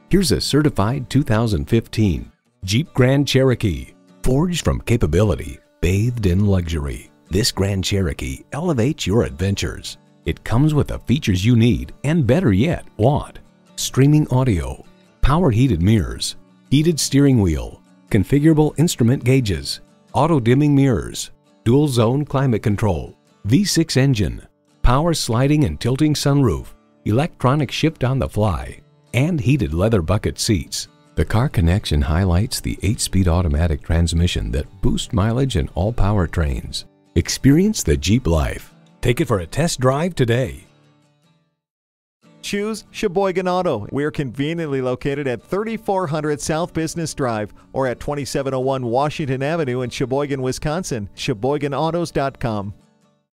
Here's a certified 2015 Jeep Grand Cherokee. Forged from capability, bathed in luxury, this Grand Cherokee elevates your adventures. It comes with the features you need and, better yet, want. Streaming audio, power heated mirrors, heated steering wheel, configurable instrument gauges, auto-dimming mirrors, dual zone climate control, V6 engine, power sliding and tilting sunroof, electronic shift on the fly, and heated leather bucket seats. The Car Connection highlights the 8-speed automatic transmission that boosts mileage in all powertrains. Experience the Jeep life. Take it for a test drive today. Choose Sheboygan Auto. We're conveniently located at 3400 South Business Drive or at 2701 Washington Avenue in Sheboygan, Wisconsin. SheboyganAutos.com.